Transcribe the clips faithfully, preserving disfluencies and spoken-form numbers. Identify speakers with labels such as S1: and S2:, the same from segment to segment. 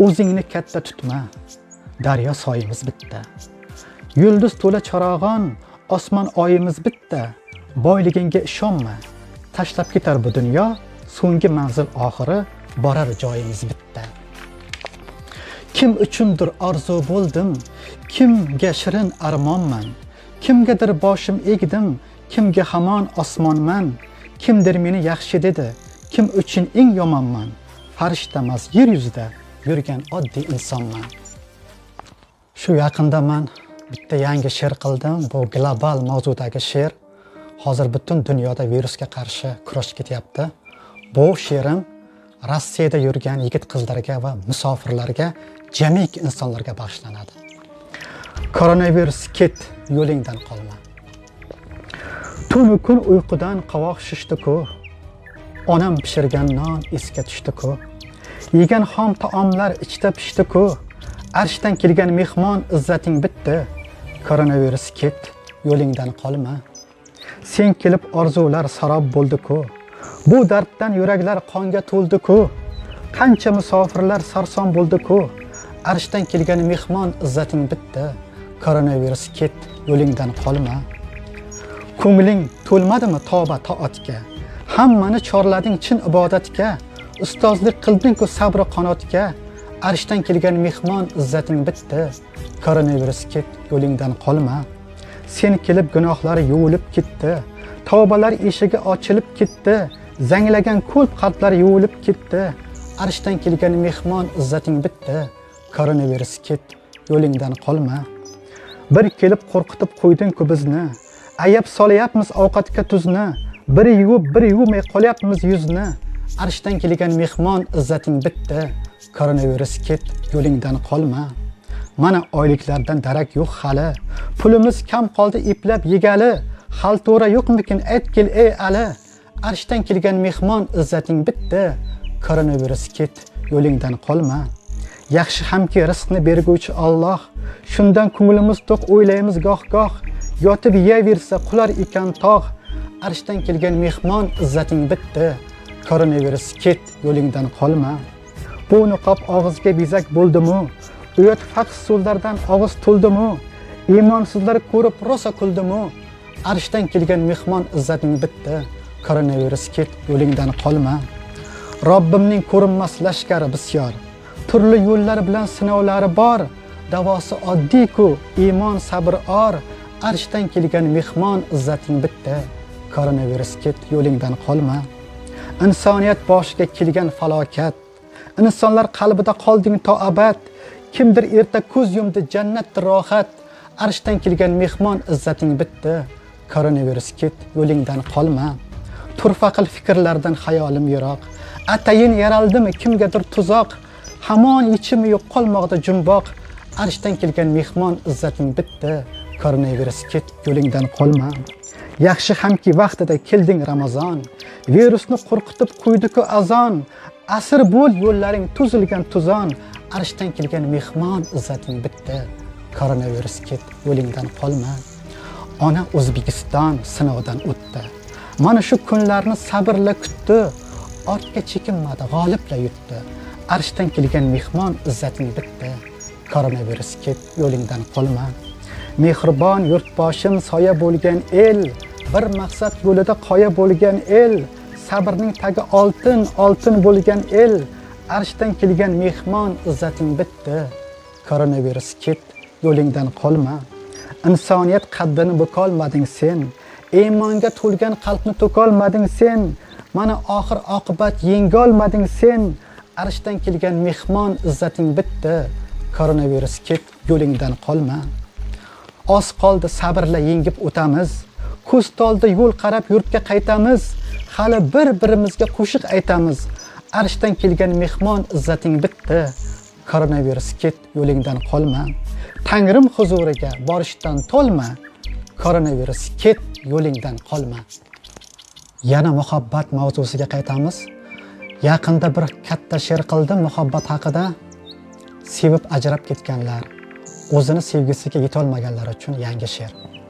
S1: o'zingni katta tutma, daryo soyimiz bitta. Yulduz to'la charog'on, osmon oyimiz bitta. Boyligingga ishonma, tashlab ketar bu dunyo, so'nggi manzil oxiri borar joyimiz bitta. Kim uchundir orzu bo'ldim, kimga shirin armonman, kimgadir boshim egdim, kimga hamon osmonman, kimdir meni yaxshi dedi, kim uchun eng yomonman, farishtamas yer yuzida yurgan oddiy insonman. Shu yaqinda men bitta yangi she'r qildim. Bu global mavzudagi she'r. Hozir butun dunyoda virusga qarshi kurash ketyapti. Bu she'rim Rossiyada yurgan yigit-qizlarga va musofirlarga, jamiki insonlarga bag'ishlanadi. Koronavirus ket, yo'lingdan qolma. Tunu kun uyqudan qovoq shishdi-ku, onam pishirgan non esga tushdi-ku, yegan xom taomlar ichda pishdi-ku, arshdan kelgan mehmon izzating bitdi. Koronavirus ket, yo'lingdan qolma. Sen kelib orzular sarob bo'ldi-ku, bu darddan yuraklar qonga to'ldi-ku, qancha musofirlar sarson bo'ldi-ku, arshdan kelgan mehmon izzating bitdi. Koronavirus ket, yo'lingdan qolma. Ko'ngling to'lmadimi tavba toatga? Hammani chorlading chin ibodatga, ustozlik qilding-ku sabr qanotga, arshdan kelgan mehmon izzating bitdi. Koronavirus ket, yo'lingdan qolma. Sen kelib gunohlari yuvilib ketdi, tavbalar eshigi ochilib ketdi, zanglagan ko'p qalblar yuvilib ketdi, arshdan kelgan mehmon izzating bitdi. Koronavirus ket, yo'lingdan qolma. Bir kelib qo'rqitib qo'yding-ku bizni, ayab solyapmiz ovqatga tuzni, bir yuvib bir yuvmay qolyapmiz yuzni, arshdan kelgan mehmon izzating bitdi. Koronavirus ket, yo'lingdan qolma. Mana oyliklardan darak yo'q hali, pulimiz kam qoldi eplab yegali, xaltora yo'qmikin aytgil ey ali, arshdan kelgan mehmon izzating bitdi. Koronavirus ket, yo'lingdan qolma. Yaxshi hamki rizqni berguvchi Alloh, shundan ko'nglimiz to'q o'ylaymiz goh-goh, yotib yeyaversa qular ekan tog', arshdan kelgan mehmon izzating bitdi. Koronavirus ket, yo'lingdan qolma. Bu niqob og'izga bezak bo'ldi-mu? Uyat faqs so'zlardan og'iz to'ldi-mu? Iymonsizlar ko'rib rosa kuldi-mu? Arshdan kelgan mehmon izzating bitdi. Koronavirus ket, yo'lingdan qolma. Robbimning ko'rinmas lashkari bisyor, turli yo'llar bilan sinovlari bor, davosi oddiy-ku, iymon sabr or, arshdan kelgan mehmon izzating bitdi. Koronavirus ket, yo'lingdan qolma. Insoniyat boshiga kelgan falokat, insonlar qalbida qolding to abad, kimdir erta ko'z yumdi jannatdir rohat, arshdan kelgan mehmon izzating bitdi. Koronavirus ket, yo'lingdan qolma. Turfa qil fikrlardan xayolim yiroq, atayin yaraldimi kimgadir tuzoq, hamon yechimi yo'q qolmoqda jumboq, arshdan kelgan mehmon izzating bitdi. Koronavirus ket, yo'lingdan qolma. Yaxshi hamki vaqtida kelding Ramazon, virusni qo'rqitib qo'ydi-ku azon, asr bo'l yo'llaring tuzilgan tuzon, arshdan kelgan mehmon izzating bitdi. Koronavirus ket, yo'lingdan qolma. Ona O'zbekiston sinovdan o'tdi, mana shu kunlarni sabrla kutdi, ortga chekinmadi, g'olibla yutdi, arshdan kelgan mehmon izzating bitdi. Koronavirus ket, yo'lingdan qolma. Mehribon yurtboshim soya bo'lgan el, bir maqsad yo'lida qoya bo'lgan el, sabrning tagi oltin, oltin bo'lgan el, arshdan kelgan mehmon izzating bitdi. Koronavirus ket, yo'lingdan qolma. Insoniyat qaddini bukolmading sen, iymonga to'lgan qalbni to'kolmading sen, mana oxir oqibat yengolmading sen, arshdan kelgan mehmon izzating bitdi. Koronavirus ket, yo'lingdan qolma. Oz qoldi sabrla yengib o'tamiz, ko'z toldi yo'l qarab yurtga qaytamiz, hali bir-birimizga qo'shiq aytamiz, arshdan kelgan mehmon izzating bitdi. Koronavirus ket, yo'lingdan qolma. Tangrim huzuriga borishdan to'lma. Koronavirus ket, yo'lingdan qolma. Yana muhabbat mavzusiga qaytamiz. Yaqinda bir katta she'r qildim muhabbat haqida. Sevib ajrab ketganlar, o'zini sevgisiga yetolmaganlar uchun yangi she'r.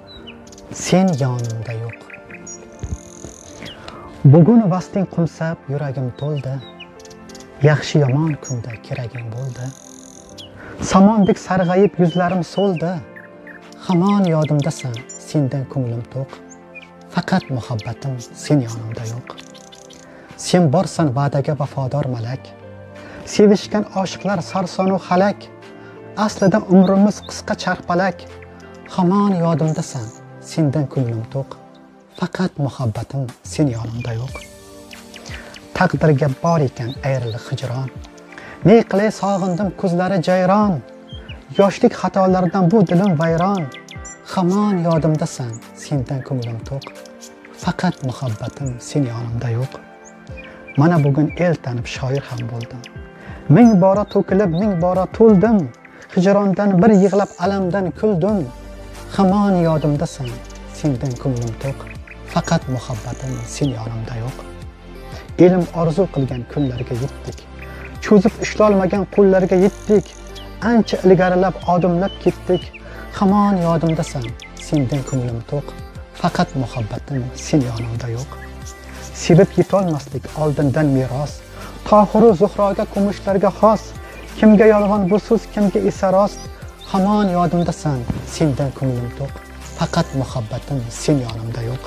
S1: Sen yonimda yo'q. Bugun vasting qumsab yuragim to'ldi. yaxshi yomon kunda keraging bo'ldi. Samondek sarg'ayib yuzlarim so'ldi. Hamon yodimdasan, sendan ko'nglim to'q. Faqat muhabbatim sen yonimda yo'q. Sen borsan va'daga vafodor malak. Sevishgan oshiqlar sarsonu halak. Aslida umrimiz qisqa charxpalak. Hamon yodimdasan, sendan ko'nglim to'q. Faqat muhabbatim sen yonimda yo'q. Taqdirga bor ekan ayriliq hijron. Ne qilay sog'indim ko'zlari jayron. Yoshlik xatolaridan bu dilim vayron. Hamon yodimdasan, sendan ko'nglim to'q. Faqat muhabbatim sen yonimda yo'q. Mana bugun el tanib shoir ham bo'ldim. Ming bora to'kilib, ming bora to'ldim. Hijrondan bir yig'lab alamdan kuldim. Hamon yodimdasan, sendan ko'nglim to'q. Faqat muhabbatim sen yonimda yo'q. Elim orzu qilgan kunlarga yetdik. Cho'zib ushlolmagan qo'llarga yetdik. Ancha ilgarilab odimlab ketdik. Hamon yodimdasan, sendan ko'nglim to'q. Faqat muhabbatim sen yonimda yo'q. Sevib yetolmaslik oldindan meros. Tohiru Zuhroga kumushlarga xos. Kimga yolg'on bu so'z, kimga esa rost. Hamon yodimdasan, sendan ko'nglim to'q. Faqat muhabbatim sen yonimda yo'q.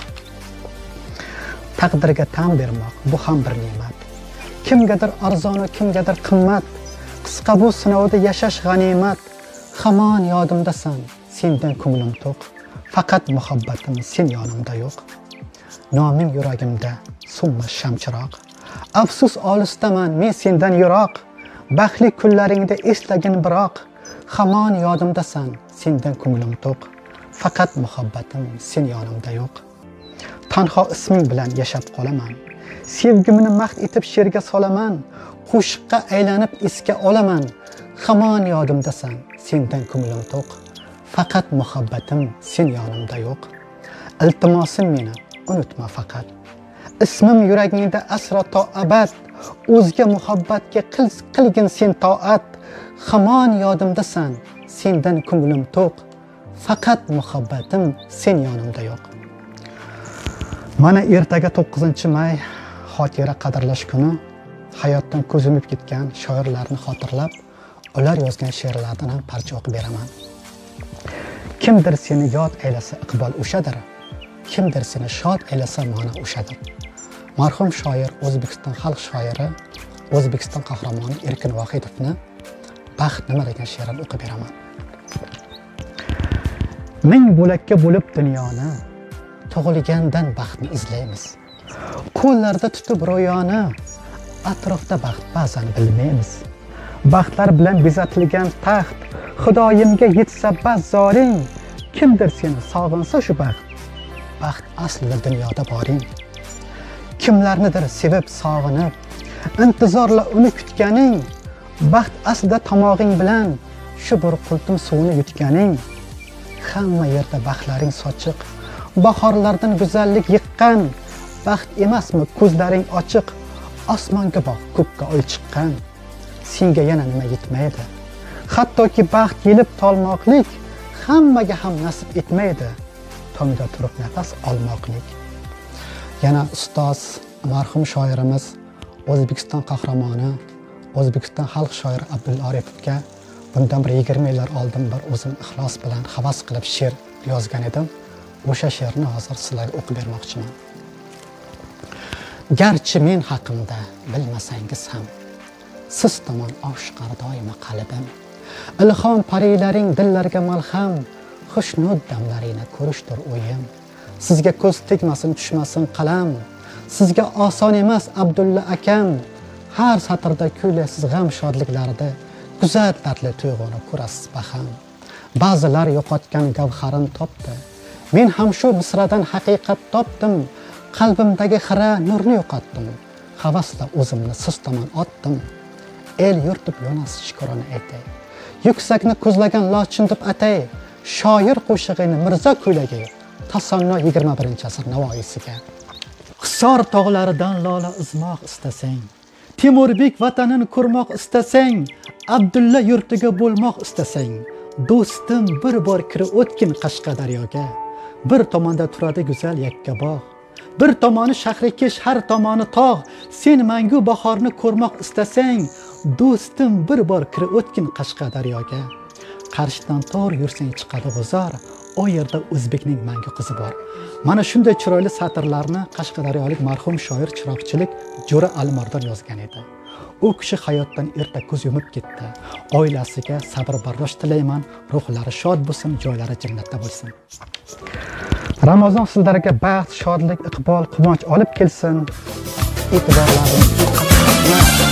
S1: Taqdirga tan bermoq bu ham bir ne'mat. Kimgadir arzon, kimgadir qimmat. Qisqa bu sinovda yashash g'animat. Hamon yodimdasan, sendan ko'nglim to'q. Faqat muhabbatim sen yonimda yo'q. Noming yuragimda so'nmas shamchiroq. Afsus olisdaman men sendan yiroq. Baxtli kunlaringda eslagin biroq. Hamon yodimdasan, sendan ko'nglim to'q. Faqat muhabbatim sen yonimda yo'q. Tanho isming bilan yashab qolaman. Sevgimni mahd etib she'rga solaman. Qo'shiqqa aylanib esga olaman. Hamon yodimdasan, sendan ko'nglim to'q. Faqat muhabbatim sen yonimda yo'q. Iltimosim meni unutma faqat. Ismim yuragingda asra to abad. O'zga muhabbatga qil qilgin sen toat. Hamon yodimdasan, sendan ko'nglim to'q. Faqat muhabbatim sen yonimda yo'q. Mana ertaga to'qqizinchi may xotira qadrlash kuni. Hayotdan ko'z yumib ketgan shoirlarni xotirlab, ular yozgan she'rlardan ham parcha o'qib beraman. Kimdir seni yod aylasa iqbol o'shadir. Kimdir seni shod aylasa ma'no o'shadir. Marhum shoir, O'zbekiston xalq shoiri, O'zbekiston qahramoni Erkin Vohidovni Baxt nima degan she'rini o'qib beraman. Ming bo'lakka bo'lib dunyoni, tug'ilgandan baxtni izlaymiz. Qo'llarda tutib ro'yoni, atrofda baxt ba'zan bilmaymiz. Baxtlar bilan bezatilgan taxt, Xudoyimga yetsa bazzoring. Kimdir seni sog'insa shu baxt, baxt aslida dunyoda boring. Kimlarnidir sevib sog'inib, intizorla uni kutganing. Baxt aslida tomog'ing bilan shu bir qultum suvni yutganing. Hamma yerda baxtlaring sochiq, bahorlardan go'zallik yiqqan. Baxt emasmi ko'zlaring ochiq, osmonga boq, ko'kka oy chiqqan. Senga yana nima yetmaydi? Hattoki baxt yelib tolmoqlik hammaga ham nasib etmaydi. Tongda turib nafas olmoqlik. Yana ustoz, marhum shoirimiz, O'zbekiston qahramoni, O'zbekiston xalq shoiri Abdulla Oripovga bundan bir yigirma yillar oldin bir o'zim ixlos bilan havas qilib she'r yozgan edim. O'sha she'rni hozir sizlarga o'qib bermoqchiman. Garchi men haqimda bilmasangiz ham, siz tomon oshiqar doimo qalbim. Ilhom parilaring dillarga malham, xushnud damlaringni ko'rishdir o'yim. Sizga ko'z tegmasin, tushmasin qalam. Sizga oson emas Abdulla akam. Har satrda kuylaysiz g'am shodliklarda, go'zal dardli tuyg'uni ko'rasiz baham. Ba'zilar yo'qotgan gavharin topdi. Men ham shu misradan haqiqat topdim. Qalbimdagi xira nurni yo'qotdim. Havasla o'zimni siz tomon otdim. El yurtib yonasiz shukrona aytay. Yuksakni ko'zlagan lochin deb atay. Shoir qo'shig'ini Mirzo kuylagi. Tasanno yigirma birinchi asr Navoiysiga. Hisor tog'laridan lola izmoq istasang, Temurbek vatanini ko'rmoq istasang, Abdulla yurtiga bo'lmoq istasang, do'stim bir bor kirib o'tgin Qashqadaryoga. Bir tomonda turadi go'zal Yakkabog', Bir tomoni shahrikesh, har tomoni tog'. Sen mangu bahorni ko'rmoq istasang, do'stim bir bor kirib o'tgin Qashqadaryoga. Qarshidan tor yursang chiqadi g'uzor, o yerda o'zbekning mangu qizi bor. Mana shunday chiroyli satrlarni Qashqadaryolik marhum shoir chiroqchilik Jo'ra Alimardon yozgan edi. U kishi hayotdan erta ko'z yumib ketdi. Oilasiga sabr bardosh tilayman, ruhlari shod bo'lsin, joylari jannatda bo'lsin. Ramazon sizlarga baxt, shodlik, iqbol, quvonch olib kelsin. E'tiborlaringiz uchun